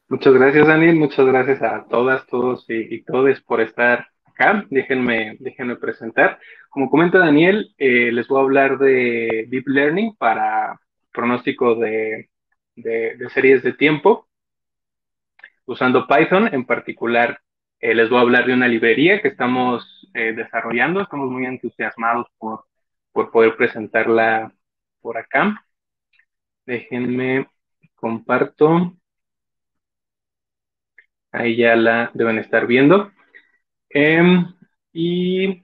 Muchas gracias, Daniel. Muchas gracias a todas, todos y todes por estar acá. Déjenme presentar. Como comenta Daniel, les voy a hablar de Deep Learning para pronóstico de series de tiempo usando Python. En particular, les voy a hablar de una librería que estamos desarrollando. Estamos muy entusiasmados por poder presentarla por acá. Déjenme comparto. Ahí ya la deben estar viendo. Em, y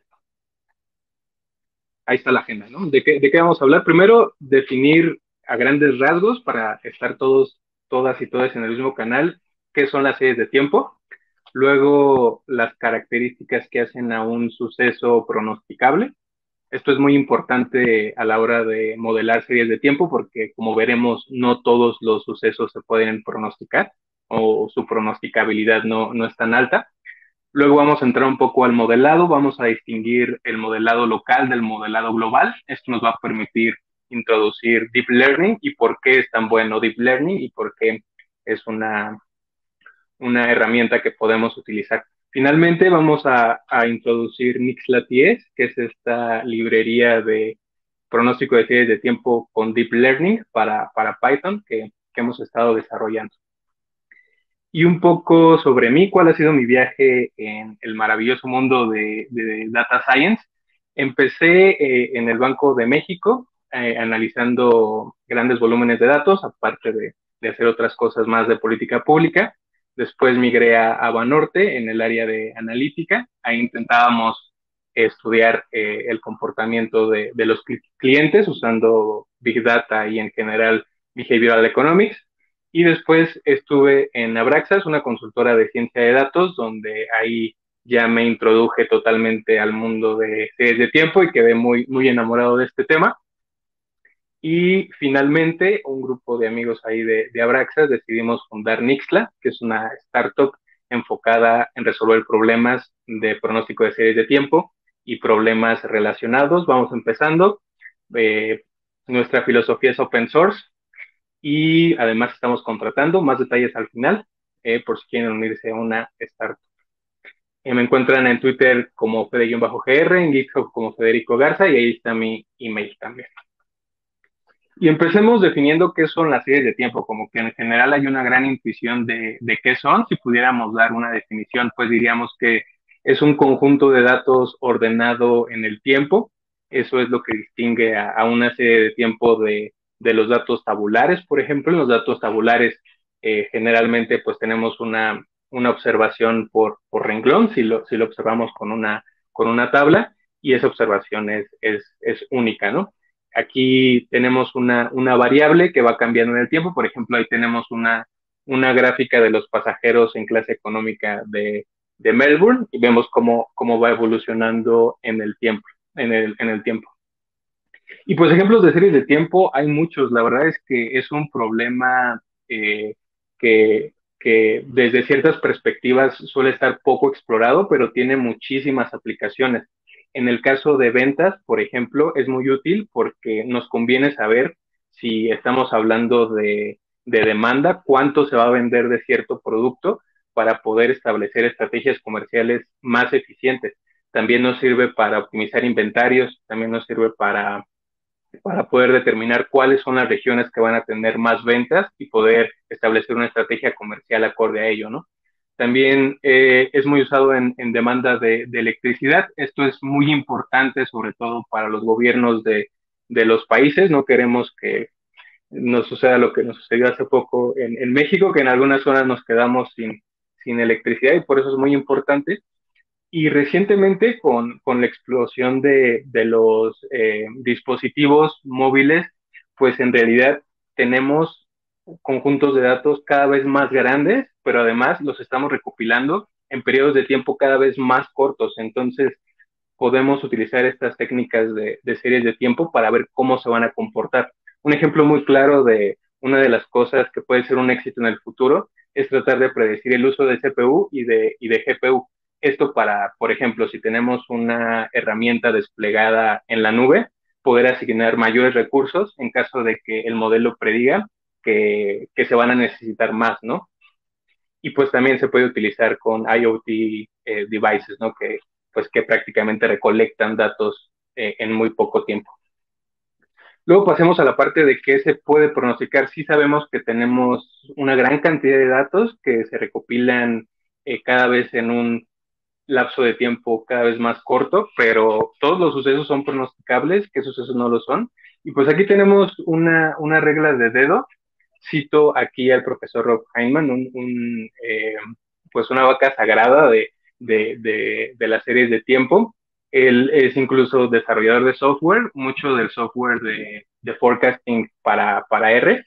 ahí está la agenda, ¿no? ¿De qué vamos a hablar? Primero, definir a grandes rasgos para estar todas y todas en el mismo canal, qué son las series de tiempo. Luego, las características que hacen a un suceso pronosticable. Esto es muy importante a la hora de modelar series de tiempo porque, como veremos, no todos los sucesos se pueden pronosticar o su pronosticabilidad no es tan alta. Luego vamos a entrar un poco al modelado, vamos a distinguir el modelado local del modelado global. Esto nos va a permitir introducir Deep Learning y por qué es tan bueno Deep Learning y por qué es una herramienta que podemos utilizar. Finalmente vamos a introducir Nixla.ts, que es esta librería de pronóstico de series de tiempo con Deep Learning para Python que hemos estado desarrollando. Y un poco sobre mí, cuál ha sido mi viaje en el maravilloso mundo de Data Science. Empecé en el Banco de México, analizando grandes volúmenes de datos, aparte de hacer otras cosas más de política pública. Después migré a Banorte en el área de analítica. Ahí intentábamos estudiar el comportamiento de los clientes usando Big Data y en general Behavioral Economics. Y después estuve en Abraxas, una consultora de ciencia de datos, donde ahí ya me introduje totalmente al mundo de series de tiempo y quedé muy enamorado de este tema. Y finalmente, un grupo de amigos ahí de Abraxas decidimos fundar Nixla, que es una startup enfocada en resolver problemas de pronóstico de series de tiempo y problemas relacionados. Vamos empezando. Eh, Nuestra filosofía es open source y además estamos contratando más detalles al final por si quieren unirse a una startup. Me encuentran en Twitter como Fede-GR, en GitHub como Federico Garza y ahí está mi email también. Y empecemos definiendo qué son las series de tiempo, como que en general hay una gran intuición de qué son. Si pudiéramos dar una definición, pues diríamos que es un conjunto de datos ordenado en el tiempo. Eso es lo que distingue a una serie de tiempo de los datos tabulares, por ejemplo. En los datos tabulares generalmente pues tenemos una observación por renglón, si lo observamos con una tabla, y esa observación es única, ¿no? Aquí tenemos una variable que va cambiando en el tiempo. Por ejemplo, ahí tenemos una gráfica de los pasajeros en clase económica de Melbourne y vemos cómo va evolucionando en el tiempo. Y pues ejemplos de series de tiempo hay muchos. La verdad es que es un problema que desde ciertas perspectivas suele estar poco explorado, pero tiene muchísimas aplicaciones. En el caso de ventas, por ejemplo, es muy útil porque nos conviene saber si estamos hablando de demanda, cuánto se va a vender de cierto producto para poder establecer estrategias comerciales más eficientes. También nos sirve para optimizar inventarios, también nos sirve para poder determinar cuáles son las regiones que van a tener más ventas y poder establecer una estrategia comercial acorde a ello, ¿no? También es muy usado en demanda de electricidad. Esto es muy importante, sobre todo para los gobiernos de los países. No queremos que nos suceda lo que nos sucedió hace poco en México, que en algunas zonas nos quedamos sin electricidad y por eso es muy importante. Y recientemente, con la explosión de los dispositivos móviles, pues en realidad tenemos conjuntos de datos cada vez más grandes, pero además los estamos recopilando en periodos de tiempo cada vez más cortos. Entonces, podemos utilizar estas técnicas de series de tiempo para ver cómo se van a comportar. Un ejemplo muy claro de una de las cosas que puede ser un éxito en el futuro es tratar de predecir el uso de CPU y de GPU. Esto para, por ejemplo, si tenemos una herramienta desplegada en la nube, poder asignar mayores recursos en caso de que el modelo prediga que se van a necesitar más, ¿no? y pues también se puede utilizar con IoT devices, ¿no? Pues que prácticamente recolectan datos en muy poco tiempo. Luego pasemos a la parte de qué se puede pronosticar. Sí sabemos que tenemos una gran cantidad de datos que se recopilan cada vez en un lapso de tiempo cada vez más corto, pero todos los sucesos son pronosticables, qué sucesos no lo son. Y pues aquí tenemos una regla de dedo. Cito aquí al profesor Rob Heinemann, pues una vaca sagrada de las series de tiempo. Él es incluso desarrollador de software, mucho del software de forecasting para R.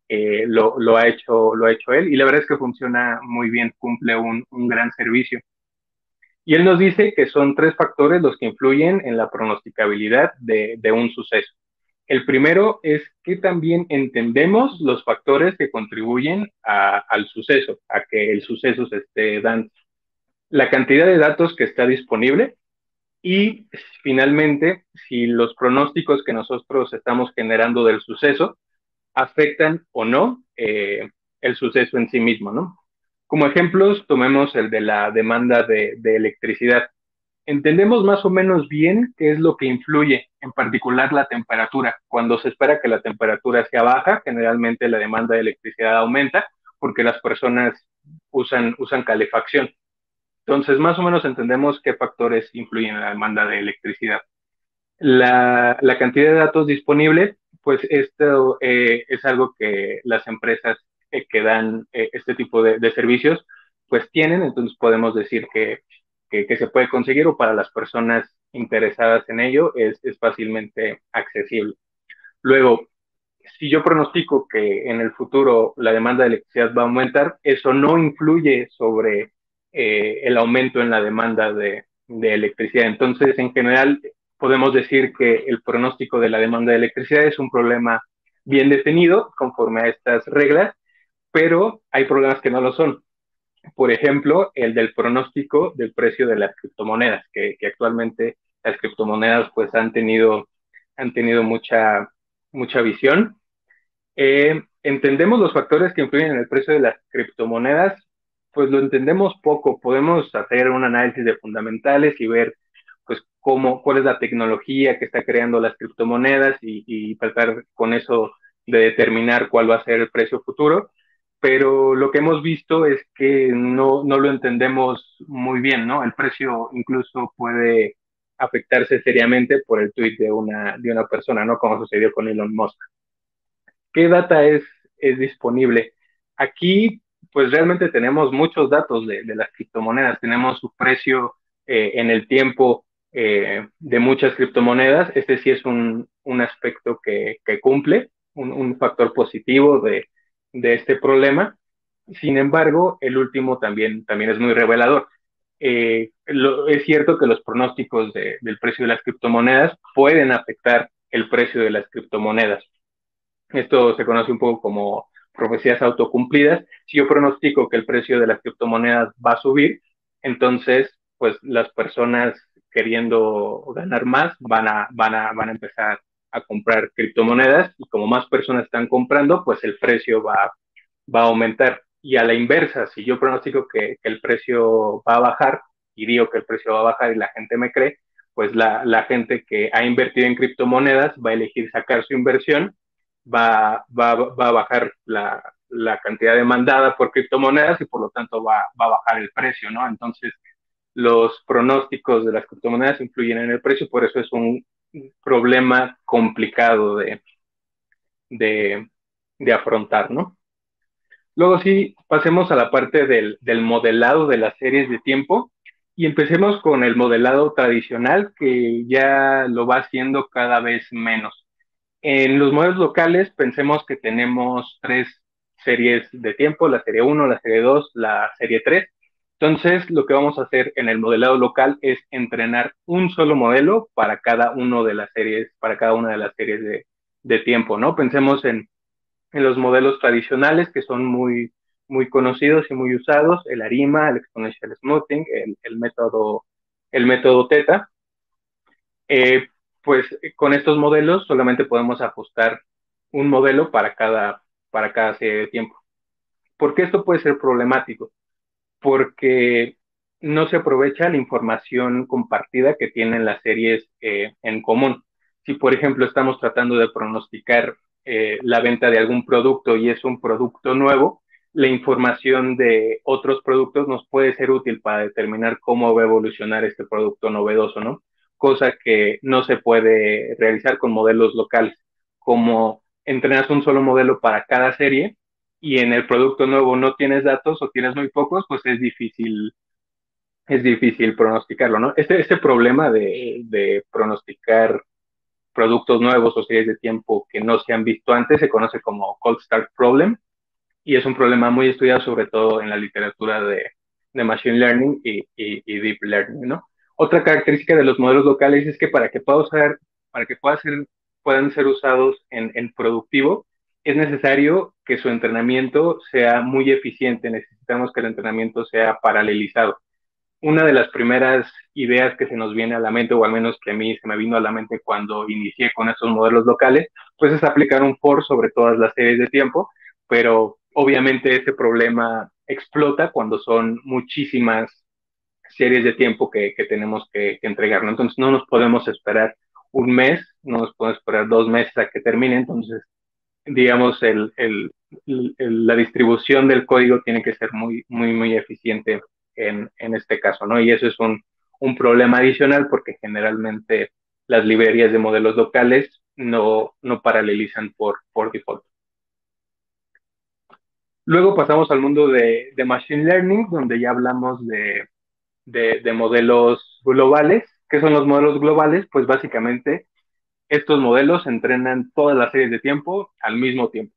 Lo ha hecho él y la verdad es que funciona muy bien, cumple un gran servicio. Y él nos dice que son tres factores los que influyen en la pronosticabilidad de un suceso. El primero es que también entendemos los factores que contribuyen al suceso, a que el suceso se esté dando. La cantidad de datos que está disponible y finalmente si los pronósticos que nosotros estamos generando del suceso afectan o no el suceso en sí mismo, ¿no? Como ejemplos, tomemos el de la demanda de electricidad. Entendemos más o menos bien qué es lo que influye, en particular la temperatura. Cuando se espera que la temperatura sea baja, generalmente la demanda de electricidad aumenta porque las personas usan calefacción. Entonces, más o menos entendemos qué factores influyen en la demanda de electricidad. La cantidad de datos disponibles, pues esto es algo que las empresas que dan este tipo de servicios, pues tienen, entonces podemos decir que se puede conseguir o para las personas interesadas en ello es fácilmente accesible. Luego, si yo pronostico que en el futuro la demanda de electricidad va a aumentar, eso no influye sobre el aumento en la demanda de electricidad. Entonces, en general, podemos decir que el pronóstico de la demanda de electricidad es un problema bien definido conforme a estas reglas, pero hay problemas que no lo son. Por ejemplo, el del pronóstico del precio de las criptomonedas, que actualmente las criptomonedas pues han tenido mucha visión. ¿Entendemos los factores que influyen en el precio de las criptomonedas? Pues lo entendemos poco. Podemos hacer un análisis de fundamentales y ver pues cuál es la tecnología que está creando las criptomonedas y tratar con eso de determinar cuál va a ser el precio futuro. Pero lo que hemos visto es que no lo entendemos muy bien, ¿no? El precio incluso puede afectarse seriamente por el tweet de una persona, ¿no? Como sucedió con Elon Musk. ¿Qué data es disponible? Aquí, pues realmente tenemos muchos datos de las criptomonedas. Tenemos su precio en el tiempo de muchas criptomonedas. Este sí es un aspecto que cumple, un factor positivo de este problema. Sin embargo, el último también es muy revelador. Es cierto que los pronósticos del precio de las criptomonedas pueden afectar el precio de las criptomonedas. Esto se conoce un poco como profecías autocumplidas. Si yo pronostico que el precio de las criptomonedas va a subir, entonces, pues las personas queriendo ganar más van a empezar a comprar criptomonedas y como más personas están comprando, pues el precio va a aumentar. Y a la inversa, si yo pronostico que el precio va a bajar y digo que el precio va a bajar y la gente me cree, pues la gente que ha invertido en criptomonedas va a elegir sacar su inversión, va a bajar la cantidad demandada por criptomonedas y por lo tanto va a bajar el precio, ¿no? Entonces, los pronósticos de las criptomonedas influyen en el precio, por eso es un problema complicado de, de afrontar, ¿no? Luego sí, pasemos a la parte del modelado de las series de tiempo y empecemos con el modelado tradicional que ya lo va haciendo cada vez menos. En los modelos locales pensemos que tenemos tres series de tiempo, la serie uno, la serie 2, la serie 3. Entonces, lo que vamos a hacer en el modelado local es entrenar un solo modelo para cada uno de las series, para cada una de las series de tiempo, ¿no? Pensemos en los modelos tradicionales que son muy conocidos y muy usados, el ARIMA, el Exponential Smoothing, el método Theta. Eh, pues con estos modelos solamente podemos ajustar un modelo para cada serie de tiempo. ¿Por qué esto puede ser problemático? Porque no se aprovecha la información compartida que tienen las series en común. Si, por ejemplo, estamos tratando de pronosticar la venta de algún producto y es un producto nuevo, la información de otros productos nos puede ser útil para determinar cómo va a evolucionar este producto novedoso, ¿no? Cosa que no se puede realizar con modelos locales. Como entrenas un solo modelo para cada serie, y en el producto nuevo no tienes datos o tienes muy pocos, pues es difícil pronosticarlo, ¿no? Este problema de pronosticar productos nuevos o series de tiempo que no se han visto antes se conoce como cold start problem y es un problema muy estudiado sobre todo en la literatura de Machine Learning y Deep Learning, ¿no? Otra característica de los modelos locales es que para que puedan ser usados en productivo, es necesario que su entrenamiento sea muy eficiente. Necesitamos que el entrenamiento sea paralelizado. Una de las primeras ideas que se nos viene a la mente, o al menos que a mí se me vino a la mente cuando inicié con estos modelos locales, pues es aplicar un for sobre todas las series de tiempo, pero obviamente ese problema explota cuando son muchísimas series de tiempo que tenemos que entregar, ¿no? Entonces no nos podemos esperar un mes, no nos podemos esperar 2 meses a que termine, entonces digamos la distribución del código tiene que ser muy eficiente en este caso, ¿no? Y eso es un problema adicional porque generalmente las librerías de modelos locales no paralelizan por default. Luego pasamos al mundo de Machine Learning, donde ya hablamos de modelos globales. ¿Qué son los modelos globales? Pues básicamente estos modelos entrenan todas las series de tiempo al mismo tiempo,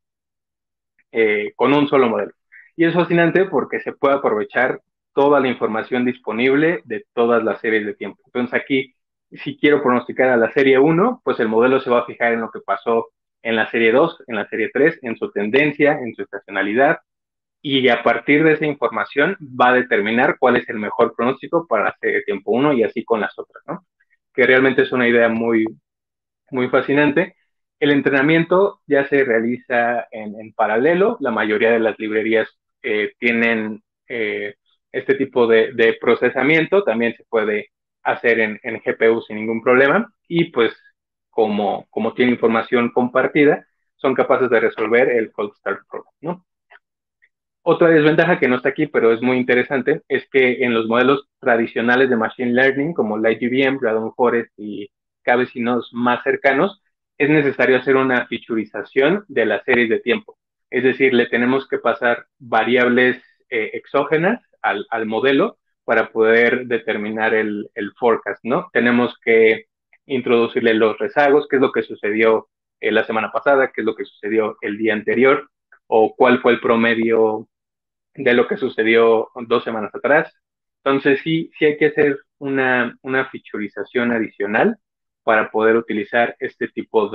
con un solo modelo. Y es fascinante porque se puede aprovechar toda la información disponible de todas las series de tiempo. Entonces aquí, si quiero pronosticar a la serie 1, pues el modelo se va a fijar en lo que pasó en la serie 2, en la serie 3, en su tendencia, en su estacionalidad, y a partir de esa información va a determinar cuál es el mejor pronóstico para la serie de tiempo 1 y así con las otras, ¿no? Que realmente es una idea muy fascinante. El entrenamiento ya se realiza en paralelo. La mayoría de las librerías tienen este tipo de procesamiento. También se puede hacer en GPU sin ningún problema. Y pues como tiene información compartida, son capaces de resolver el cold start problem, ¿no? Otra desventaja que no está aquí, pero es muy interesante, es que en los modelos tradicionales de Machine Learning, como LightGBM, Random Forest y cada vecinos más cercanos, es necesario hacer una featurización de las series de tiempo. Es decir, le tenemos que pasar variables exógenas al modelo para poder determinar el forecast, ¿no? Tenemos que introducirle los rezagos, qué es lo que sucedió la semana pasada, qué es lo que sucedió el día anterior, o cuál fue el promedio de lo que sucedió 2 semanas atrás. Entonces sí hay que hacer una featurización adicional para poder utilizar este tipo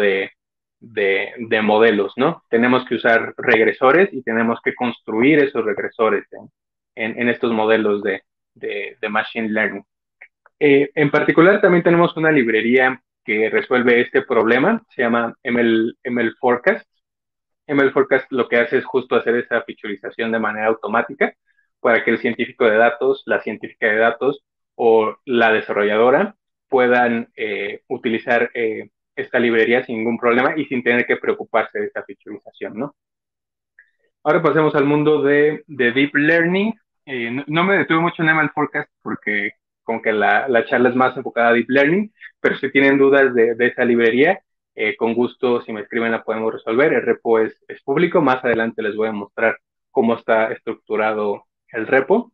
de modelos, ¿no? Tenemos que usar regresores y tenemos que construir esos regresores en estos modelos de Machine Learning. En particular, también tenemos una librería que resuelve este problema, se llama ML Forecast. ML Forecast lo que hace es justo hacer esa featurización de manera automática para que el científico de datos, la científica de datos o la desarrolladora puedan utilizar esta librería sin ningún problema y sin tener que preocuparse de esta featurización, ¿no? Ahora pasemos al mundo de Deep Learning. No me detuve mucho en ML Forecast porque como que la charla es más enfocada a Deep Learning, pero si tienen dudas de esa librería, con gusto, si me escriben la podemos resolver. El repo es público. Más adelante les voy a mostrar cómo está estructurado el repo.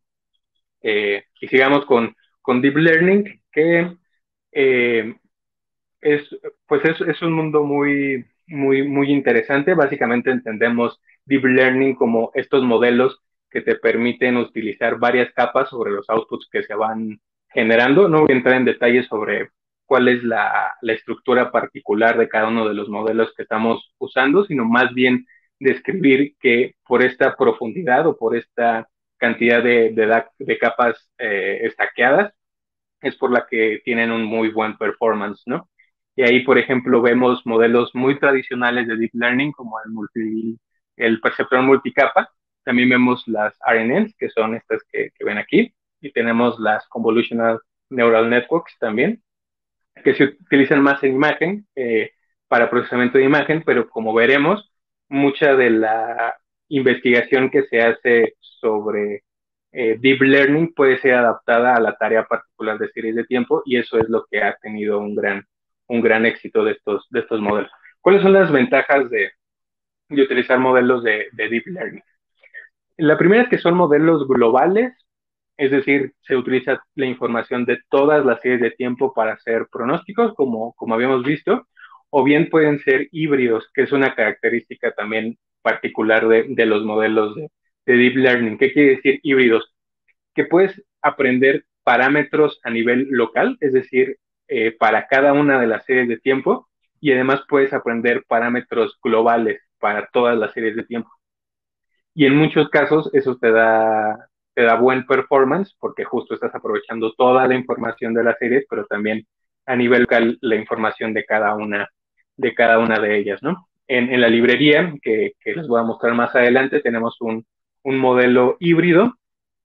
Y sigamos con Deep Learning, que eh, es, es un mundo muy interesante. Básicamente entendemos Deep Learning como estos modelos que te permiten utilizar varias capas sobre los outputs que se van generando. No voy a entrar en detalles sobre cuál es la estructura particular de cada uno de los modelos que estamos usando, sino más bien describir que por esta profundidad o por esta cantidad de capas estaqueadas, es por la que tienen un muy buen performance, ¿no? Y ahí, por ejemplo, vemos modelos muy tradicionales de Deep Learning, como el perceptrón multicapa, También vemos las RNNs, que son estas que ven aquí, y tenemos las Convolutional Neural Networks también, que se utilizan más en imagen, para procesamiento de imagen, pero como veremos, mucha de la investigación que se hace sobre deep learning puede ser adaptada a la tarea particular de series de tiempo, y eso es lo que ha tenido un gran éxito de estos modelos. ¿Cuáles son las ventajas de utilizar modelos de deep learning? La primera es que son modelos globales, es decir, se utiliza la información de todas las series de tiempo para hacer pronósticos, como habíamos visto, o bien pueden ser híbridos, que es una característica también particular de los modelos de Deep Learning. ¿Qué quiere decir híbridos? Que puedes aprender parámetros a nivel local, es decir, para cada una de las series de tiempo, y además puedes aprender parámetros globales para todas las series de tiempo. Y en muchos casos eso te da buen performance porque justo estás aprovechando toda la información de las series, pero también a nivel local la información de cada una de ellas, ¿no? En la librería, que les voy a mostrar más adelante, tenemos un modelo híbrido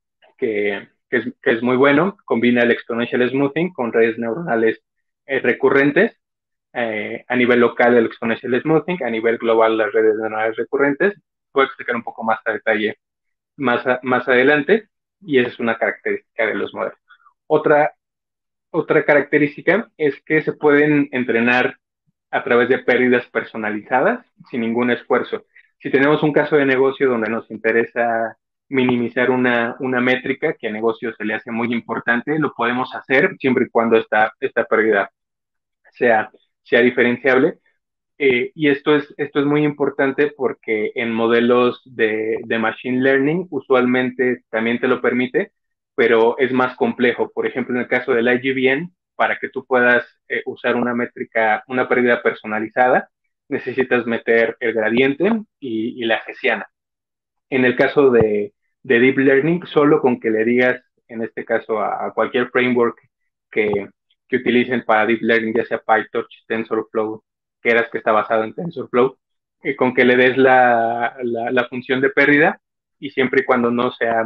que es muy bueno, combina el exponential smoothing con redes neuronales recurrentes, a nivel local el exponential smoothing, a nivel global las redes neuronales recurrentes. Voy a explicar un poco más a detalle más adelante, y esa es una característica de los modelos. Otra, otra característica es que se pueden entrenar a través de pérdidas personalizadas sin ningún esfuerzo. Si tenemos un caso de negocio donde nos interesa minimizar una métrica que a negocio se le hace muy importante, lo podemos hacer siempre y cuando esta pérdida sea, sea diferenciable. Y esto es muy importante porque en modelos de Machine Learning usualmente también te lo permite, pero es más complejo. Por ejemplo, en el caso del IGBM, para que tú puedas usar una métrica, una pérdida personalizada, necesitas meter el gradiente y la hessiana. En el caso de Deep Learning, solo con que le digas, en este caso, a cualquier framework que utilicen para Deep Learning, ya sea PyTorch, TensorFlow, que está basado en TensorFlow, con que le des la función de pérdida, y siempre y cuando no sea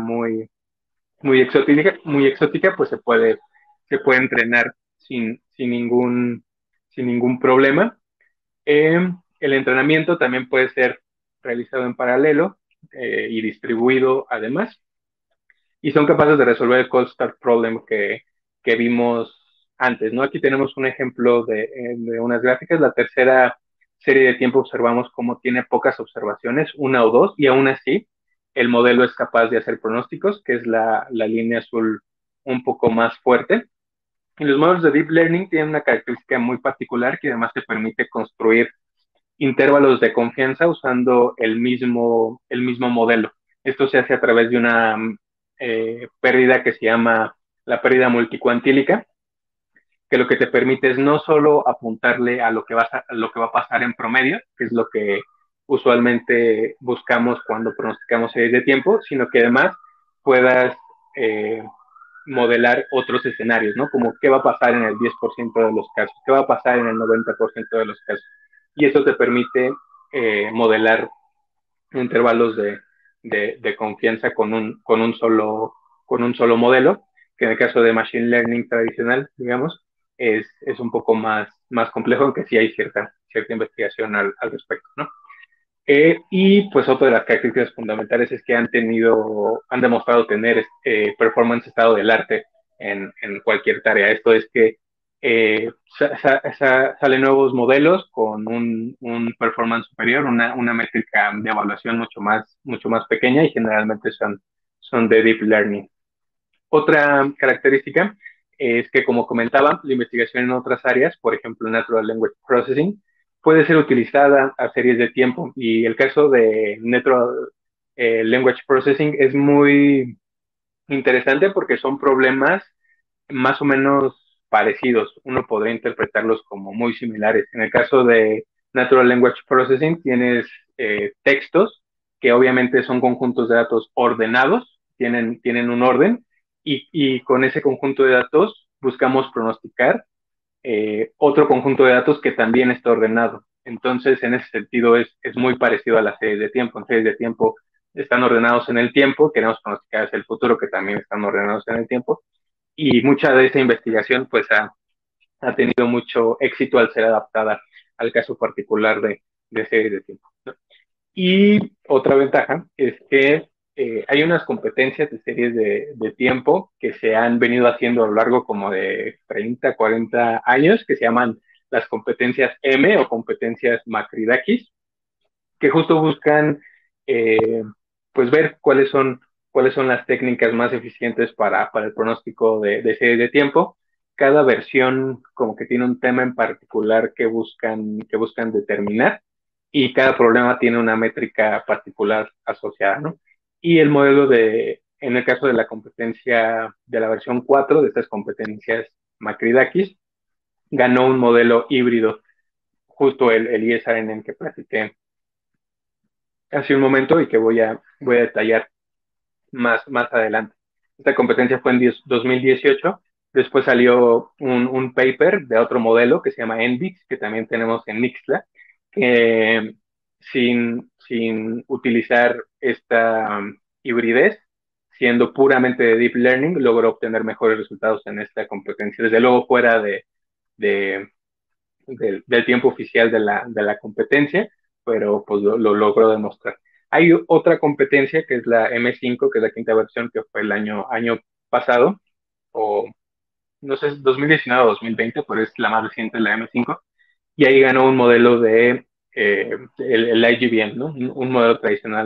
muy exótica, pues se puede entrenar sin ningún problema. El entrenamiento también puede ser realizado en paralelo y distribuido además, y son capaces de resolver el cold start problem que vimos antes, ¿no? Aquí tenemos un ejemplo de unas gráficas. La tercera serie de tiempo observamos cómo tiene pocas observaciones, una o dos, y aún así el modelo es capaz de hacer pronósticos, que es la línea azul un poco más fuerte. Y los modelos de Deep Learning tienen una característica muy particular que además te permite construir intervalos de confianza usando el mismo modelo. Esto se hace a través de una pérdida que se llama la pérdida multicuantílica, que lo que te permite es no solo apuntarle a lo que va a pasar en promedio, que es lo que usualmente buscamos cuando pronosticamos series de tiempo, sino que además puedas eh, modelar otros escenarios, ¿no? Como qué va a pasar en el 10% de los casos, qué va a pasar en el 90% de los casos. Y eso te permite modelar intervalos de confianza con un solo modelo, que en el caso de Machine Learning tradicional, digamos, es un poco más complejo, aunque sí hay cierta investigación al respecto, ¿no? Y pues otra de las características fundamentales es que han demostrado tener performance estado del arte en cualquier tarea. Esto es que salen nuevos modelos con un performance superior, una métrica de evaluación mucho más pequeña, y generalmente son de deep learning. Otra característica es que, como comentaba, la investigación en otras áreas, por ejemplo, Natural Language Processing, puede ser utilizada a series de tiempo. Y el caso de Natural Language Processing es muy interesante porque son problemas más o menos parecidos. Uno podría interpretarlos como muy similares. En el caso de Natural Language Processing, tienes textos que obviamente son conjuntos de datos ordenados, tienen un orden, y con ese conjunto de datos buscamos pronosticar otro conjunto de datos que también está ordenado. Entonces, en ese sentido, es muy parecido a las series de tiempo. En series de tiempo están ordenados en el tiempo, queremos pronosticar hacia el futuro, que también están ordenados en el tiempo, y mucha de esa investigación pues ha tenido mucho éxito al ser adaptada al caso particular de series de tiempo, ¿no? Y otra ventaja es que hay unas competencias de series de tiempo que se han venido haciendo a lo largo como de 30, 40 años, que se llaman las competencias M o competencias Makridakis, que justo buscan eh, pues ver cuáles son las técnicas más eficientes para el pronóstico de series de tiempo. Cada versión como que tiene un tema en particular que buscan determinar y cada problema tiene una métrica particular asociada, ¿no? Y el modelo en el caso de la competencia de la versión 4 de estas competencias Makridakis, ganó un modelo híbrido, justo el ISRN que platiqué hace un momento y que voy a detallar más adelante. Esta competencia fue en 2018. Después salió un paper de otro modelo que se llama NVIX, que también tenemos en Nixla, que sin utilizar esta hibridez, siendo puramente de Deep Learning, logró obtener mejores resultados en esta competencia. Desde luego fuera de del tiempo oficial de la competencia, pero pues lo logró demostrar. Hay otra competencia que es la M5, que es la quinta versión, que fue el año pasado, o no sé, 2019 o 2020, pero es la más reciente, la M5, y ahí ganó un modelo el IGBM, ¿no? Un modelo tradicional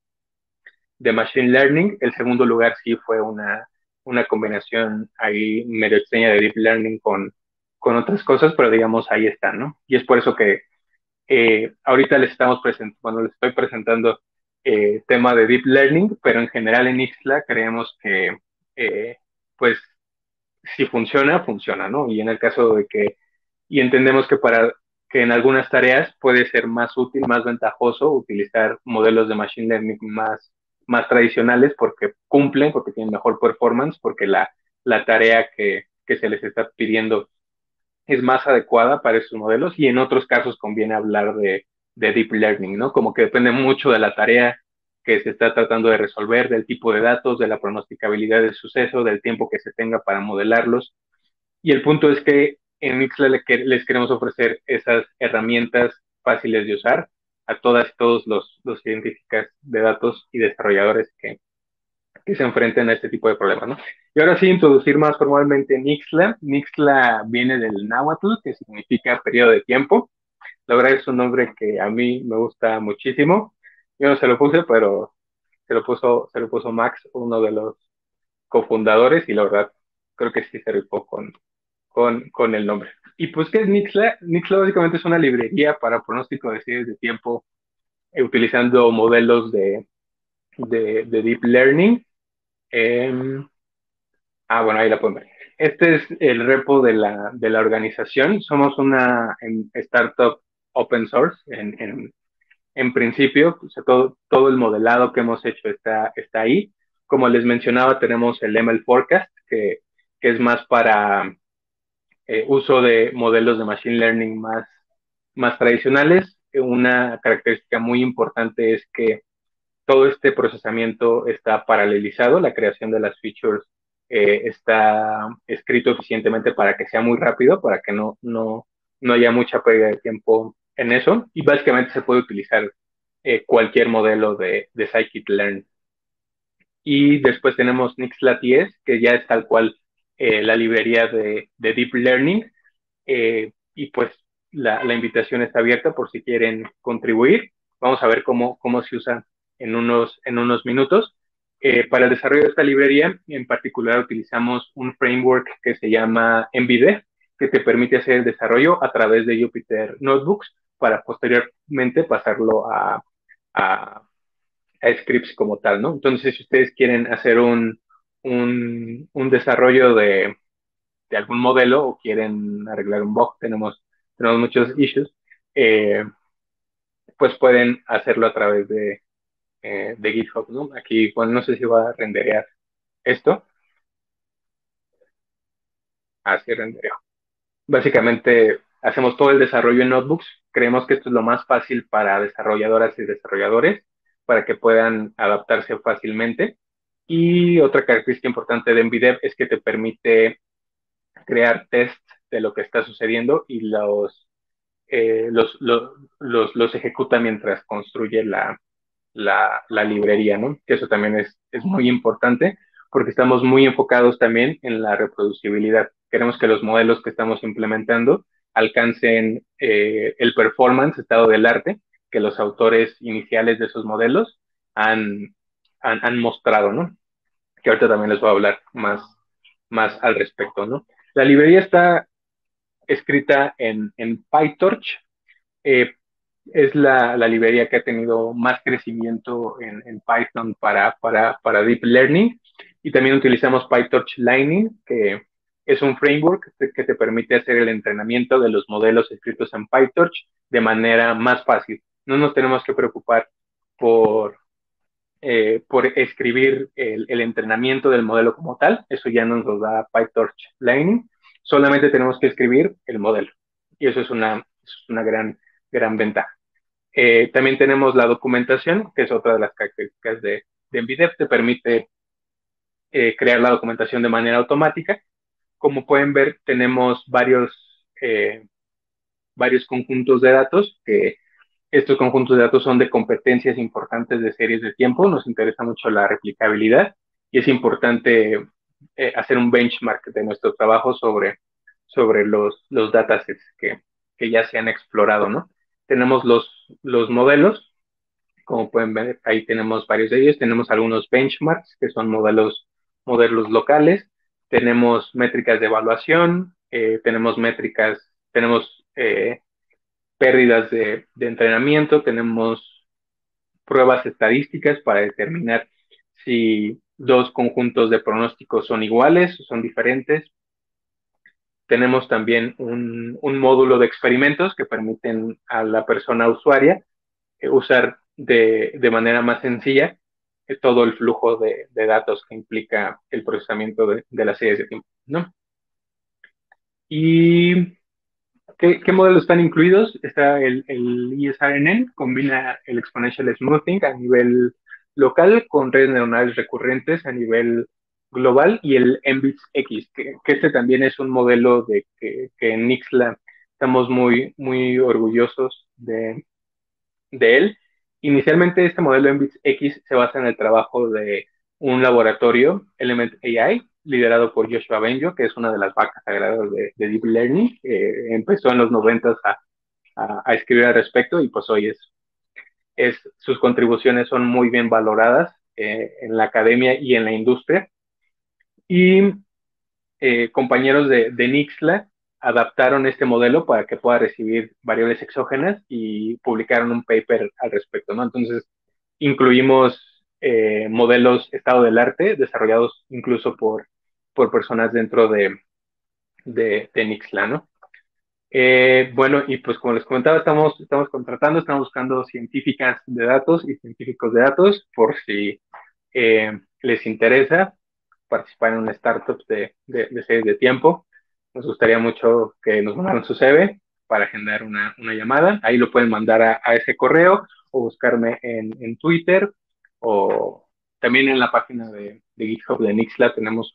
de Machine Learning. El segundo lugar sí fue una combinación ahí medio extraña de Deep Learning con otras cosas, pero digamos ahí están, ¿no? Y es por eso que ahorita les estamos presentando, bueno, les estoy presentando tema de Deep Learning, pero en general en Ixtla creemos que, eh, pues, si funciona, funciona, ¿no? Y en el caso de que, y entendemos que en algunas tareas puede ser más útil, más ventajoso utilizar modelos de Machine Learning más tradicionales porque cumplen, porque tienen mejor performance, porque la tarea que se les está pidiendo es más adecuada para esos modelos y en otros casos conviene hablar de deep learning, ¿no? Como que depende mucho de la tarea que se está tratando de resolver, del tipo de datos, de la pronosticabilidad del suceso, del tiempo que se tenga para modelarlos. Y el punto es que en Mixler les queremos ofrecer esas herramientas fáciles de usar a todas y todos los científicos de datos y desarrolladores que se enfrenten a este tipo de problemas, ¿no? Y ahora sí, introducir más formalmente Nixla. Nixla viene del náhuatl, que significa periodo de tiempo. La verdad es un nombre que a mí me gusta muchísimo. Yo no se lo puse, pero se lo puso Max, uno de los cofundadores, y la verdad creo que sí se rifó con el nombre. Y pues, ¿qué es Nixla? Nixla básicamente es una librería para pronóstico de series de tiempo utilizando modelos de Deep Learning. Eh, bueno, ahí la pueden ver. Este es el repo de la organización. Somos una startup open source en principio. O sea, todo el modelado que hemos hecho está ahí. Como les mencionaba, tenemos el ML Forecast, que es más para uso de modelos de Machine Learning más tradicionales. Una característica muy importante es que todo este procesamiento está paralelizado, la creación de las features está escrito eficientemente para que sea muy rápido, para que no haya mucha pérdida de tiempo en eso, y básicamente se puede utilizar cualquier modelo de scikit-learn. Y después tenemos Nixla10, que ya es tal cual la librería de Deep Learning, y pues la invitación está abierta por si quieren contribuir. Vamos a ver cómo se usa en unos minutos. Para el desarrollo de esta librería, en particular, utilizamos un framework que se llama NVD, que te permite hacer el desarrollo a través de Jupyter Notebooks para posteriormente pasarlo a, a scripts como tal, ¿no? Entonces, si ustedes quieren hacer un desarrollo de algún modelo o quieren arreglar un bug, tenemos muchos issues, eh, pues pueden hacerlo a través de GitHub, ¿no? Aquí, bueno, no sé si va a renderear esto. Así rendereó. Básicamente, hacemos todo el desarrollo en notebooks. Creemos que esto es lo más fácil para desarrolladoras y desarrolladores, para que puedan adaptarse fácilmente. Y otra característica importante de NVDev es que te permite crear tests de lo que está sucediendo y los ejecuta mientras construye la librería, ¿no? Que eso también es muy importante porque estamos muy enfocados también en la reproducibilidad. Queremos que los modelos que estamos implementando alcancen el performance, estado del arte, que los autores iniciales de esos modelos han mostrado, ¿no? Que ahorita también les voy a hablar más al respecto, ¿no? La librería está escrita en PyTorch. eh, es la librería que ha tenido más crecimiento en Python para Deep Learning. Y también utilizamos PyTorch Lightning, que es un framework que te permite hacer el entrenamiento de los modelos escritos en PyTorch de manera más fácil. No nos tenemos que preocupar por, por escribir el entrenamiento del modelo como tal. Eso ya nos lo da PyTorch Lightning. Solamente tenemos que escribir el modelo. Y eso es una gran ventaja. También tenemos la documentación, que es otra de las características de NVDev, te permite crear la documentación de manera automática. Como pueden ver, tenemos varios conjuntos de datos, que estos conjuntos de datos son de competencias importantes de series de tiempo. Nos interesa mucho la replicabilidad y es importante hacer un benchmark de nuestro trabajo sobre los datasets que ya se han explorado, ¿no? Tenemos los modelos. Como pueden ver, ahí tenemos varios de ellos. Tenemos algunos benchmarks, que son modelos locales. Tenemos métricas de evaluación, tenemos pérdidas de entrenamiento, tenemos pruebas estadísticas para determinar si dos conjuntos de pronósticos son iguales o son diferentes. Tenemos también un módulo de experimentos que permiten a la persona usuaria usar de manera más sencilla todo el flujo de datos que implica el procesamiento de las series de tiempo, ¿no? ¿Y qué modelos están incluidos? Está el ESRNN, combina el Exponential Smoothing a nivel local con redes neuronales recurrentes a nivel global y el MBITS-X, que este también es un modelo que en Nixla estamos muy orgullosos de él. Inicialmente este modelo MBITS X se basa en el trabajo de un laboratorio, Element AI, liderado por Joshua Bengio, que es una de las vacas sagradas de Deep Learning. Empezó en los 90 a escribir al respecto y pues hoy sus contribuciones son muy bien valoradas en la academia y en la industria. Y compañeros de Nixla adaptaron este modelo para que pueda recibir variables exógenas y publicaron un paper al respecto, ¿no? Entonces, incluimos modelos estado del arte desarrollados incluso por personas dentro de Nixla, ¿no? Bueno, y pues como les comentaba, estamos buscando científicas de datos y científicos de datos por si les interesa participar en un startup de series de tiempo. Nos gustaría mucho que nos mandaran su CV para agendar una llamada. Ahí lo pueden mandar a ese correo o buscarme en Twitter o también en la página de GitHub de Nixla tenemos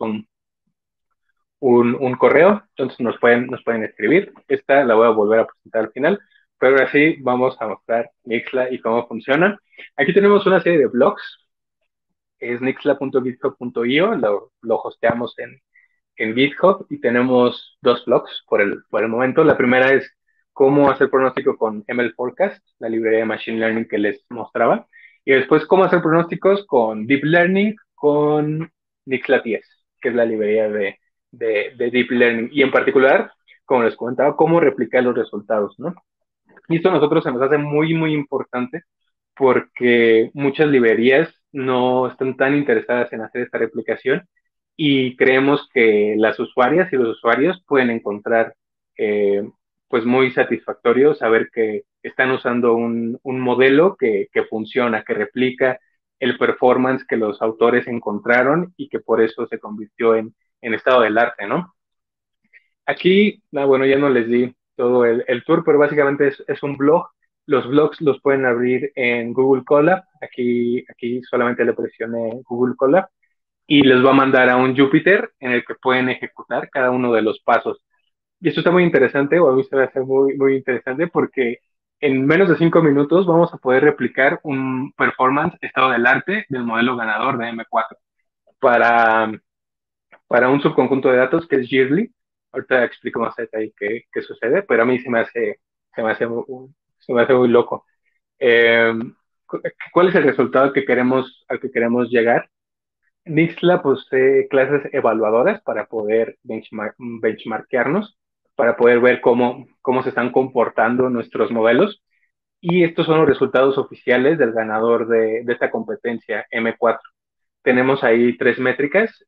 un correo, entonces nos pueden escribir. Esta la voy a volver a presentar al final, pero ahora sí vamos a mostrar Nixla y cómo funciona. Aquí tenemos una serie de blogs, es nixla.github.io, lo hosteamos en GitHub y tenemos dos blogs por el momento. La primera es cómo hacer pronóstico con ML Forecast, la librería de Machine Learning que les mostraba, y después cómo hacer pronósticos con Deep Learning con Nixla.ts, que es la librería de Deep Learning, y en particular, como les comentaba, cómo replicar los resultados, ¿no? Y esto a nosotros se nos hace muy importante porque muchas librerías no están tan interesadas en hacer esta replicación y creemos que las usuarias y los usuarios pueden encontrar pues muy satisfactorio saber que están usando un modelo que funciona, que replica el performance que los autores encontraron y que por eso se convirtió en estado del arte, ¿no? Aquí, bueno, ya no les di todo el tour, pero básicamente es un blog Los blogs los pueden abrir en Google Colab. Aquí solamente le presioné Google Colab y les va a mandar a un Jupyter en el que pueden ejecutar cada uno de los pasos. Y esto está muy interesante, o a mí se me hace muy interesante porque en menos de 5 minutos vamos a poder replicar un performance estado del arte del modelo ganador de M4 para, para un subconjunto de datos que es Yearly. Ahorita explico más ahí qué sucede, pero a mí se me hace, se me hace muy loco. Eh, ¿Cuál es el resultado al que queremos llegar? Nixla posee clases evaluadoras para poder benchmarkearnos, para poder ver cómo se están comportando nuestros modelos. Y estos son los resultados oficiales del ganador de esta competencia M4. Tenemos ahí tres métricas: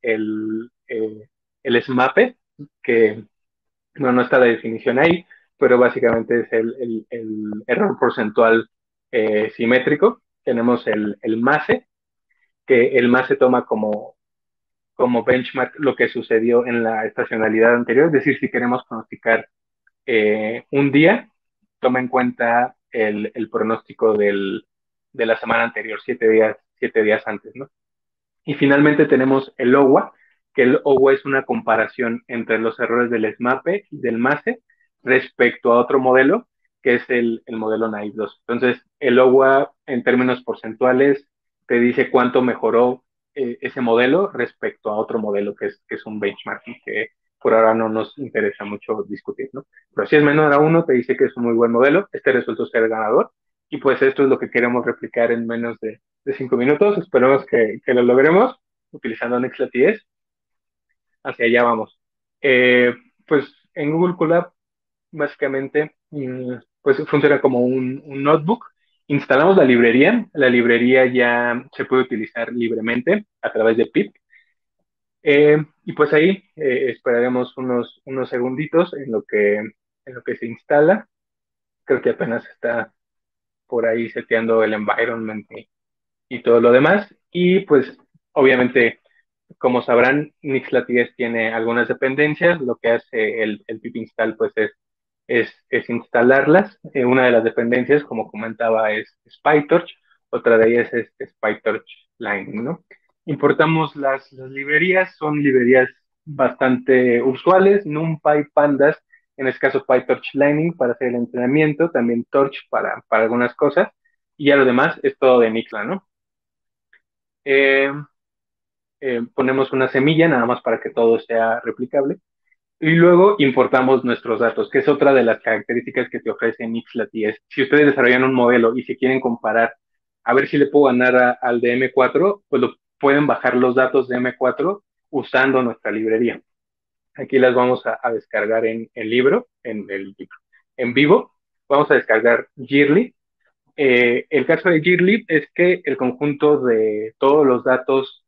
el SMAPE, que no está la definición ahí, pero básicamente es el error porcentual simétrico. Tenemos el MASE, que el MASE toma como benchmark lo que sucedió en la estacionalidad anterior, es decir, si queremos pronosticar un día, toma en cuenta el pronóstico de la semana anterior, 7 días antes, ¿no? Y finalmente tenemos el OWA, que el OWA es una comparación entre los errores del SMAPE y del MASE respecto a otro modelo, que es el modelo naive 2. Entonces, el OWA en términos porcentuales te dice cuánto mejoró ese modelo respecto a otro modelo que es un benchmarking, que por ahora no nos interesa mucho discutir, ¿no? Pero si es menor a uno, te dice que es un muy buen modelo, este resultó ser el ganador, y pues esto es lo que queremos replicar en menos de 5 minutos. Esperemos que lo logremos utilizando NextLaTS. Hacia allá vamos. Eh, pues en Google Colab, básicamente, pues funciona como un notebook. Instalamos la librería ya se puede utilizar libremente a través de pip. Y pues ahí esperaremos unos segunditos en lo que se instala. Creo que apenas está por ahí seteando el environment y todo lo demás. Y pues obviamente, como sabrán, NixLaTS tiene algunas dependencias. Lo que hace el pip install pues es instalarlas. Una de las dependencias, como comentaba, es PyTorch. Otra de ellas es PyTorch Line, ¿no? Importamos las librerías, son librerías bastante usuales: NumPy, Pandas, en este caso PyTorch Lining para hacer el entrenamiento, también Torch para algunas cosas, y ya lo demás es todo de Nixla, ¿no? Eh, Ponemos una semilla nada más para que todo sea replicable. Y luego importamos nuestros datos, que es otra de las características que te ofrece NixLaTS. Si ustedes desarrollan un modelo y se quieren comparar, a ver si le puedo ganar al de M4, pues pueden bajar los datos de M4 usando nuestra librería. Aquí las vamos a descargar en vivo. Vamos a descargar Yearly. El caso de Yearly es que el conjunto de todos los datos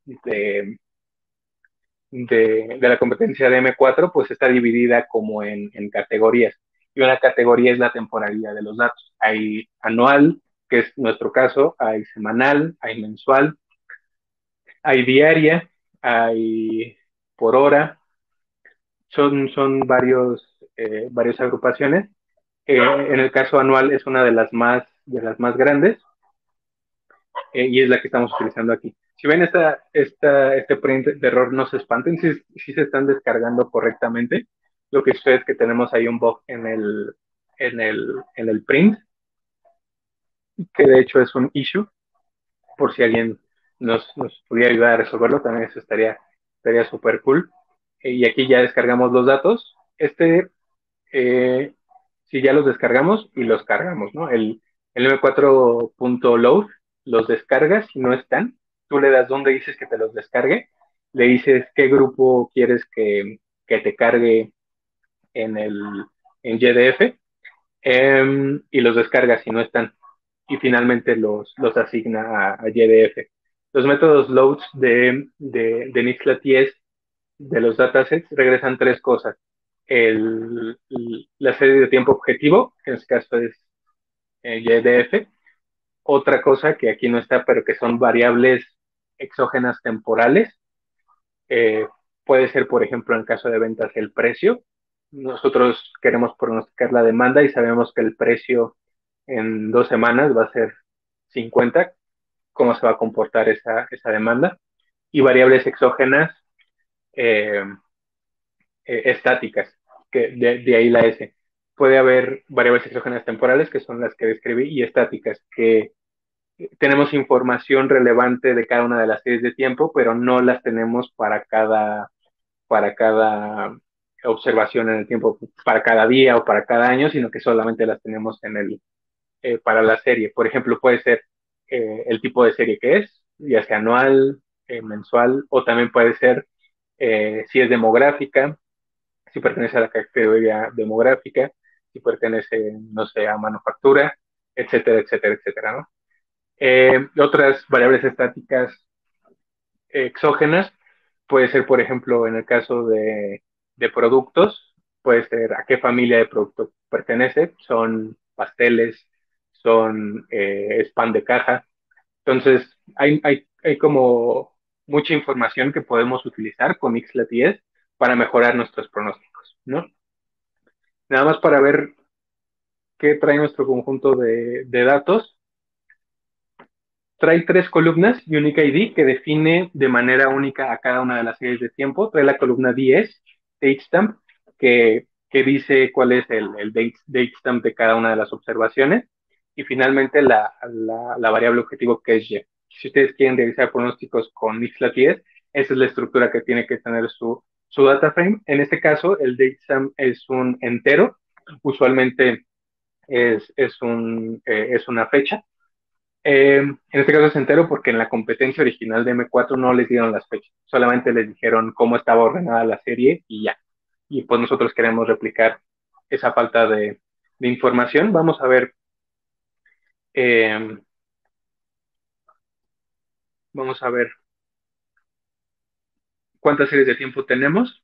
de la competencia de M4 pues está dividida como en categorías. Y una categoría es la temporalidad de los datos. Hay anual, que es nuestro caso, hay semanal, hay mensual, hay diaria, hay por hora. Son varias agrupaciones. En el caso anual es una de las más grandes, y es la que estamos utilizando aquí. Si ven este print de error, no se espanten si se están descargando correctamente. Lo que sucede es que tenemos ahí un bug en el print, que de hecho es un issue. Por si alguien nos pudiera ayudar a resolverlo, también eso estaría súper cool. Y aquí ya descargamos los datos. Eh, si ya los descargamos y los cargamos, ¿no? El M4.load los descargas si no están. Tú le das donde dices que te los descargue, le dices qué grupo quieres que te cargue en YDF, y los descargas si no están. Y finalmente los asigna a YDF. Los métodos loads de NixLaTS de los datasets regresan tres cosas: la serie de tiempo objetivo, que en este caso es YDF. Otra cosa que aquí no está, pero que son variables exógenas temporales. Eh, Puede ser, por ejemplo, en el caso de ventas, el precio. Nosotros queremos pronosticar la demanda y sabemos que el precio en 2 semanas va a ser 50, cómo se va a comportar esa demanda, y variables exógenas eh, estáticas, que de ahí la S. Puede haber variables exógenas temporales, que son las que describí, y estáticas, que tenemos información relevante de cada una de las series de tiempo, pero no las tenemos para cada observación en el tiempo, para cada día o para cada año, sino que solamente las tenemos para la serie. Por ejemplo, puede ser el tipo de serie que es, ya sea anual, mensual, o también puede ser si es demográfica, si pertenece a la categoría demográfica, si pertenece, no sé, a manufactura, etcétera, etcétera, etcétera, ¿no? Otras variables estáticas exógenas puede ser, por ejemplo, en el caso de productos, puede ser a qué familia de producto pertenece, son pasteles, son es pan de caja. Entonces, hay como mucha información que podemos utilizar con XLATS para mejorar nuestros pronósticos, ¿no? Nada más para ver qué trae nuestro conjunto de datos. Trae 3 columnas y Unique ID que define de manera única a cada una de las series de tiempo. Trae la columna 10, datestamp, que dice cuál es el datestamp de cada una de las observaciones. Y finalmente la variable objetivo que es Y. Si ustedes quieren realizar pronósticos con Mixla10, esa es la estructura que tiene que tener su data frame. En este caso, el datestamp es un entero. Usualmente es una fecha. En este caso es entero porque en la competencia original de M4 no les dieron las fechas, solamente les dijeron cómo estaba ordenada la serie y ya. Y pues nosotros queremos replicar esa falta de información. Eh, vamos a ver cuántas series de tiempo tenemos.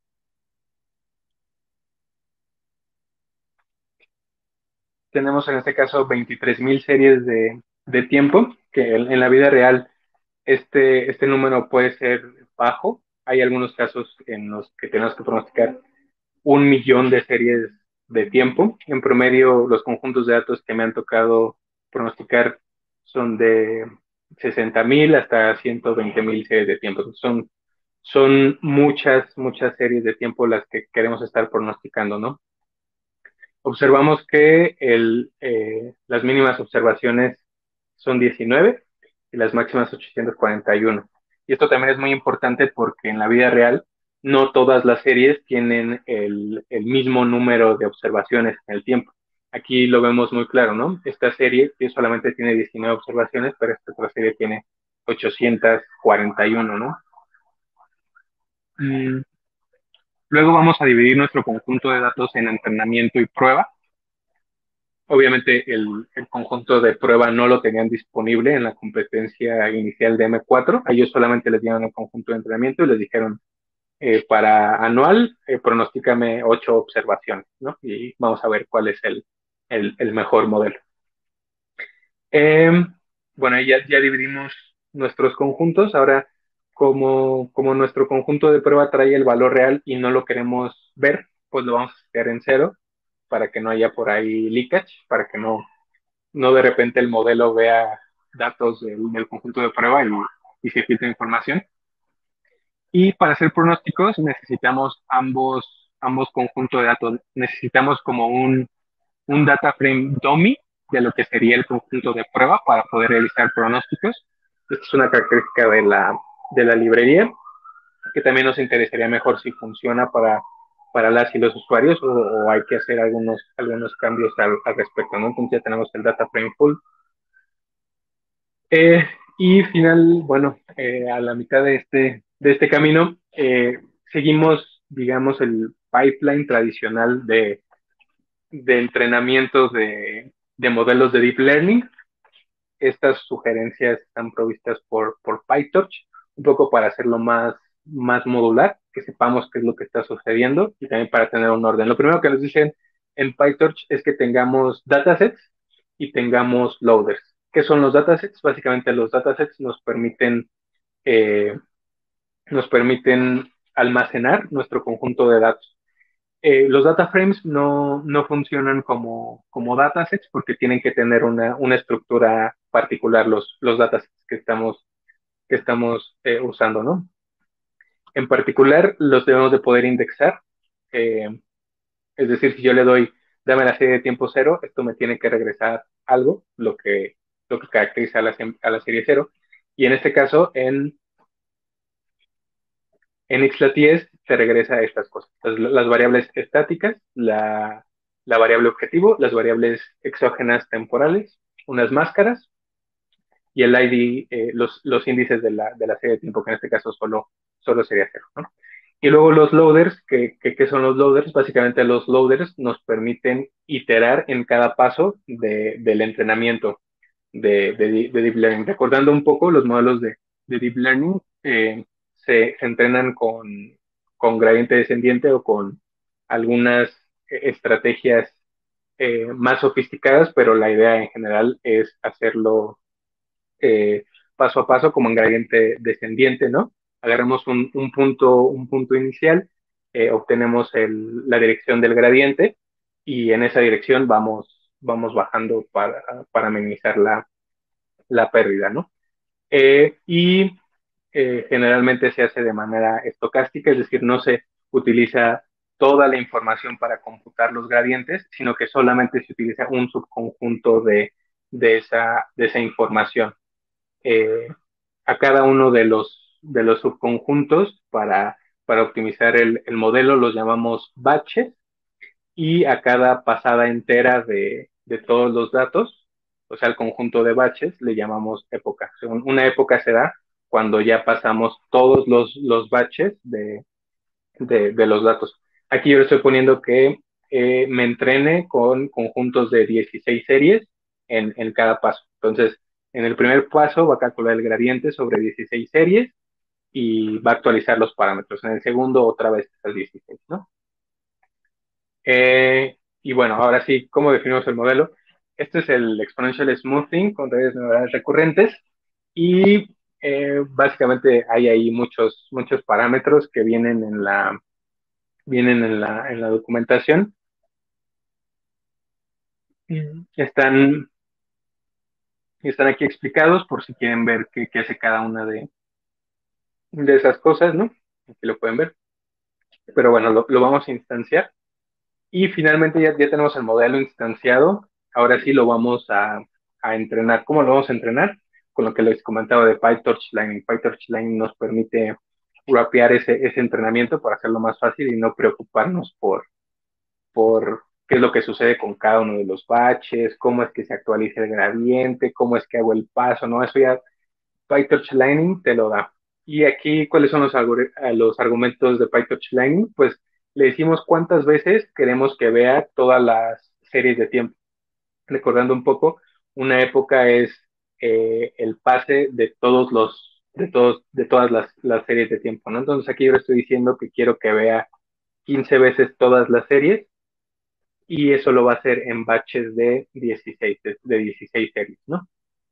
Tenemos en este caso 23,000 series de tiempo, que en la vida real este número puede ser bajo. Hay algunos casos en los que tenemos que pronosticar 1 millón de series de tiempo. En promedio, los conjuntos de datos que me han tocado pronosticar son de 60,000 hasta 120,000 series de tiempo. Son muchas, muchas series de tiempo las que queremos estar pronosticando, ¿no? Observamos que las mínimas observaciones son 19 y las máximas 841. Y esto también es muy importante porque en la vida real no todas las series tienen el mismo número de observaciones en el tiempo. Aquí lo vemos muy claro, ¿no? Esta serie que solamente tiene 19 observaciones, pero esta otra serie tiene 841, ¿no? Mm, Luego vamos a dividir nuestro conjunto de datos en entrenamiento y prueba. Obviamente el conjunto de prueba no lo tenían disponible en la competencia inicial de M4. A ellos solamente les dieron el conjunto de entrenamiento y les dijeron, para anual, pronostícame 8 observaciones, ¿no? Y vamos a ver cuál es el mejor modelo. Eh, bueno, ya dividimos nuestros conjuntos. Ahora, como nuestro conjunto de prueba trae el valor real y no lo queremos ver, pues lo vamos a hacer en cero para que no haya por ahí leakage, para que no de repente el modelo vea datos del conjunto de prueba y se filtra información. Y para hacer pronósticos necesitamos ambos conjuntos de datos. Necesitamos como un data frame dummy de lo que sería el conjunto de prueba para poder realizar pronósticos. Esta es una característica de la librería que también nos interesaría mejor si funciona para las y los usuarios o hay que hacer algunos cambios al respecto, ¿no? Entonces ya tenemos el data frame full. Eh, y final, bueno, a la mitad de este camino, seguimos, digamos, el pipeline tradicional de entrenamiento de modelos de deep learning. Estas sugerencias están provistas por PyTorch, un poco para hacerlo más modular, que sepamos qué es lo que está sucediendo y también para tener un orden. Lo primero que nos dicen en PyTorch es que tengamos datasets y tengamos loaders. ¿Qué son los datasets? Básicamente los datasets eh, nos permiten almacenar nuestro conjunto de datos. Los data frames no funcionan como datasets porque tienen que tener una estructura particular los datasets que estamos usando, ¿no? En particular, los debemos de poder indexar. eh, es decir, si yo le doy, dame la serie de tiempo cero, esto me tiene que regresar algo, lo que caracteriza a la serie cero. Y en este caso, en Ixlaties te regresa estas cosas. Las variables estáticas, la variable objetivo, las variables exógenas temporales, unas máscaras y el ID, los índices de la serie de tiempo, que en este caso solo sería cero, ¿no? Y luego los loaders, ¿qué son los loaders? Básicamente los loaders nos permiten iterar en cada paso del entrenamiento de Deep Learning. Recordando un poco los modelos de Deep Learning, se entrenan con gradiente descendiente o con algunas estrategias más sofisticadas, pero la idea en general es hacerlo eh, paso a paso como en gradiente descendiente, ¿no? Agarramos un punto inicial, obtenemos la dirección del gradiente y en esa dirección vamos bajando para minimizar la pérdida, ¿no? Y generalmente se hace de manera estocástica, es decir, no se utiliza toda la información para computar los gradientes, sino que solamente se utiliza un subconjunto de esa información. eh, a cada uno de los subconjuntos para optimizar el modelo los llamamos batches y a cada pasada entera de todos los datos, o sea, el conjunto de batches, le llamamos época. Una época se da cuando ya pasamos todos los batches de los datos. Aquí yo le estoy poniendo que me entrene con conjuntos de 16 series en cada paso. Entonces, en el primer paso va a calcular el gradiente sobre 16 series y va a actualizar los parámetros. En el segundo, otra vez el 16, ¿no? Y bueno, ahora sí, ¿cómo definimos el modelo? Este es el exponential smoothing con redes neuronales recurrentes y básicamente hay ahí muchos parámetros que vienen en la documentación. Están, están aquí explicados por si quieren ver qué hace cada una de esas cosas, ¿no? Aquí lo pueden ver. Pero bueno, lo vamos a instanciar. Y finalmente ya tenemos el modelo instanciado. Ahora sí lo vamos a entrenar. ¿Cómo lo vamos a entrenar? Con lo que les comentaba de PyTorch Lightning. PyTorch Lightning nos permite rapear ese entrenamiento para hacerlo más fácil y no preocuparnos por qué es lo que sucede con cada uno de los batches, cómo es que se actualiza el gradiente, cómo es que hago el paso, ¿no? Eso ya PyTorch Lightning te lo da. Y aquí, ¿cuáles son los argumentos de PyTorch Lightning? Pues le decimos cuántas veces queremos que vea todas las series de tiempo. Recordando un poco, una época es el pase de todas las series de tiempo, ¿no? Entonces aquí yo le estoy diciendo que quiero que vea 15 veces todas las series y eso lo va a hacer en batches de 16 series, ¿no?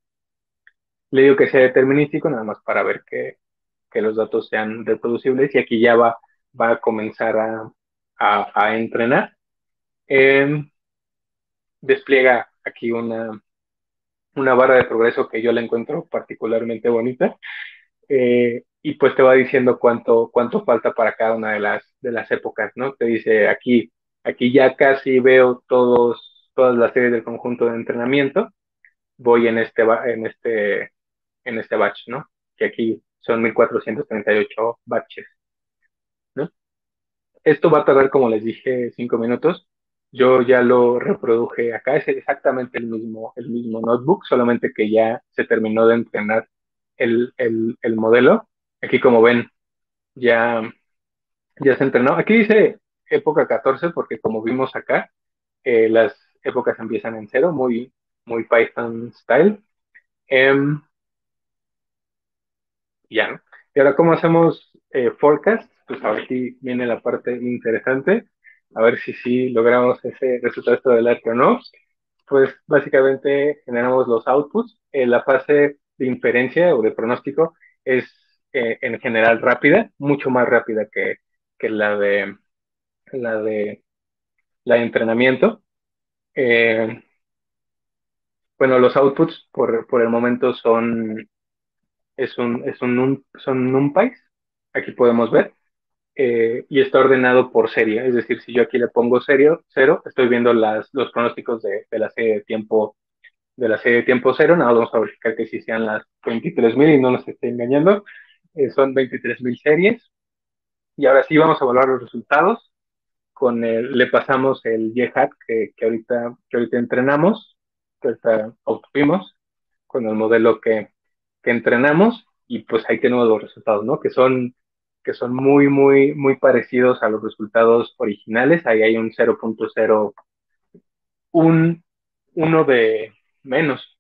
Le digo que sea determinístico nada más para ver que los datos sean reproducibles y aquí ya va a comenzar a entrenar. Eh, Despliega aquí una barra de progreso que yo la encuentro particularmente bonita y pues te va diciendo cuánto falta para cada una de las épocas, ¿no? Te dice aquí ya casi veo todas las series del conjunto de entrenamiento, voy en este batch, ¿no? Que aquí son 1438 batches, ¿no? Esto va a tardar, como les dije, 5 minutos. Yo ya lo reproduje acá, es exactamente el mismo notebook, solamente que ya se terminó de entrenar el modelo. Aquí, como ven, ya, ya se entrenó. Aquí dice época 14 porque como vimos acá, las épocas empiezan en cero, muy Python style. Em, Ya, ¿no? Y ahora, ¿cómo hacemos forecast? Pues ahora aquí viene la parte interesante. A ver si sí logramos ese resultado esto del arco o no. Pues básicamente generamos los outputs. La fase de inferencia o de pronóstico es en general rápida, mucho más rápida que la la de la de entrenamiento. Eh, bueno, los outputs por el momento son NumPys, aquí podemos ver, y está ordenado por serie, es decir, si yo aquí le pongo cero, estoy viendo los pronósticos de la serie de tiempo cero, nada, vamos a verificar que sí sean las 23.000 y no nos esté engañando, son 23.000 series, y ahora sí vamos a evaluar los resultados, le pasamos el YHAT que ahorita entrenamos, que ahorita obtuvimos, con el modelo que entrenamos, y pues ahí tenemos los resultados, ¿no? Que son muy, muy, muy parecidos a los resultados originales. Ahí hay un 0.01 de menos,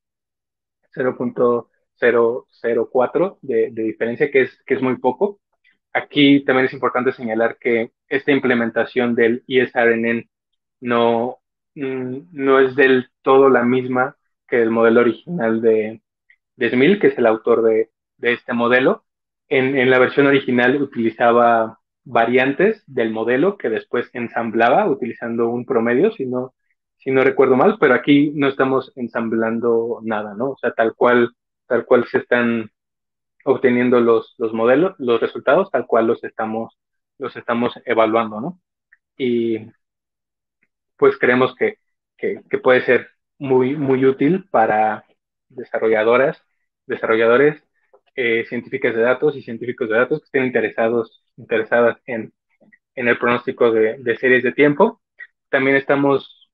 0.004 de diferencia, que es muy poco. Aquí también es importante señalar que esta implementación del ESRNN no, no es del todo la misma que el modelo original de Smil, que es el autor de este modelo. En la versión original utilizaba variantes del modelo que después ensamblaba utilizando un promedio, si no recuerdo mal, pero aquí no estamos ensamblando nada, ¿no? O sea, tal cual se están obteniendo los modelos, los resultados, tal cual los estamos evaluando, ¿no? Y pues creemos que puede ser muy, muy útil para desarrolladores, científicas de datos y científicos de datos que estén interesadas en el pronóstico de series de tiempo. También estamos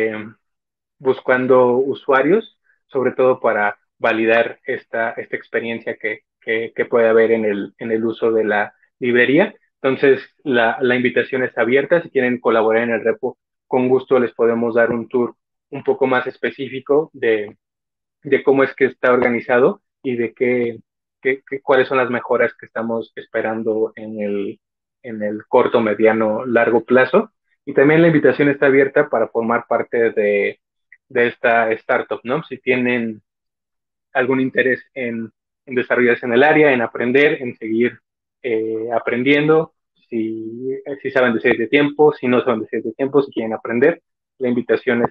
buscando usuarios, sobre todo para validar esta experiencia que puede haber en el uso de la librería. Entonces, la invitación está abierta. Si quieren colaborar en el repo, con gusto les podemos dar un tour un poco más específico de cómo es que está organizado y de cuáles son las mejoras que estamos esperando en el corto, mediano, largo plazo. Y también la invitación está abierta para formar parte de esta startup, ¿no? Si tienen algún interés en desarrollarse en el área, en aprender, en seguir aprendiendo, si saben de series de tiempo, si no saben de series de tiempo, si quieren aprender, la invitación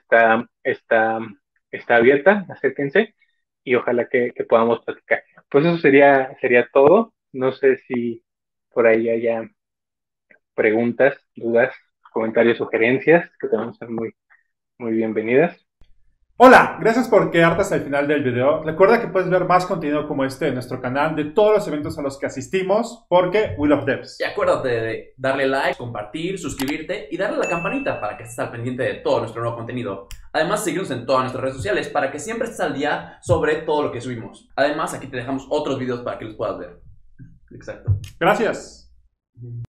está abierta, acérquense y ojalá que podamos platicar. Pues eso sería todo. No sé si por ahí haya preguntas, dudas, comentarios, sugerencias, que también son muy, muy bienvenidas. Hola, gracias por quedarte hasta el final del video. Recuerda que puedes ver más contenido como este en nuestro canal de todos los eventos a los que asistimos porque we love devs. Y acuérdate de darle like, compartir, suscribirte y darle a la campanita para que estés al pendiente de todo nuestro nuevo contenido. Además, seguirnos en todas nuestras redes sociales para que siempre estés al día sobre todo lo que subimos. Además, aquí te dejamos otros videos para que los puedas ver. Exacto. Gracias.